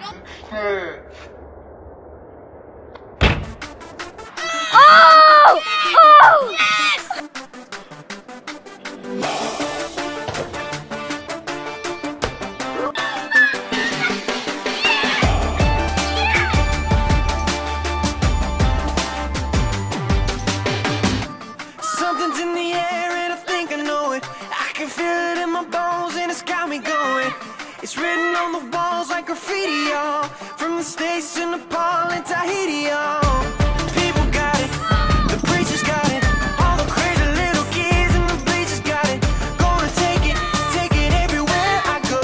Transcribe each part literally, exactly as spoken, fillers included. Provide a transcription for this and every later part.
Oh! Oh! Something's in the air and I think I know it. I can feel it in my bones and it's got me going. It's written on the walls like graffiti, y'all. From the States to Nepal and Tahiti, y'all. People got it, the preachers got it. All the crazy little kids in the bleachers got it. Gonna take it, take it everywhere I go.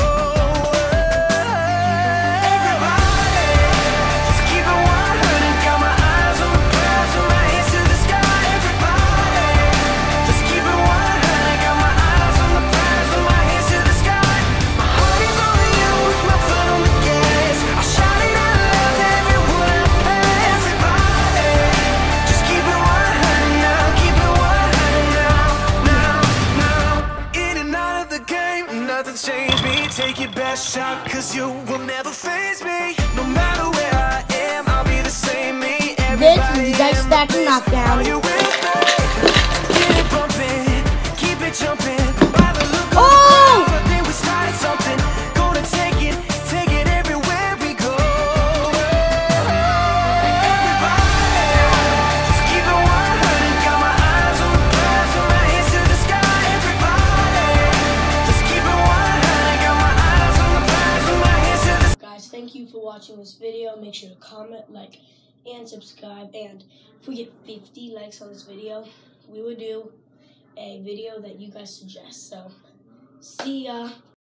Everybody, just keep it one hundred. Got my eyes on the clouds and my hands to the sky. Everybody, just keep it one hundred. Got my eyes on the prize and my hands to the sky. My heart is on you, my foot on the gas. I'll shout it out loud to everyone I pass. Everybody, just keep it one hundred now. Keep it one hundred now, now, now. In and out of the game, nothing's changed me. Take your best shot, cause you will never face me. No matter where I am, I'll be the same me. This is Dice Stacking Knockdown. Are you with me? Keep it bumping, keep it jumping. By the look of Oh! the crowd, I think we started something. Gonna take it, take it everywhere we go. Everybody, just keep it one hundred. Got my eyes on the prize and my hands to the sky. Everybody, just keep it one hundred. Got my eyes on the prize and my hands to the sky. Guys, thank you for watching this video. Make sure to comment, like, and subscribe. And if we get fifty likes on this video, we would do a video that you guys suggest. So, see ya.